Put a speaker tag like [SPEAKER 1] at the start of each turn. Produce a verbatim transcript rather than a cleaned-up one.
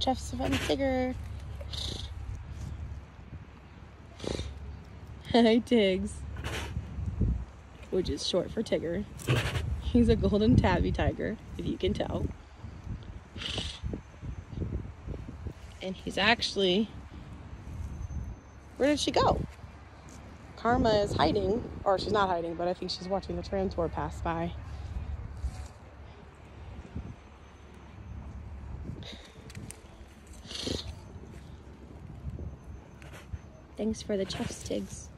[SPEAKER 1] Chuffs of Tigger. Hi, Tiggs. Which is short for Tigger. He's a golden tabby tiger, if you can tell. And he's actually... Where did she go? Karma is hiding. Or she's not hiding, but I think she's watching the tram tour pass by. Thanks for the Chuffs, Tiggs.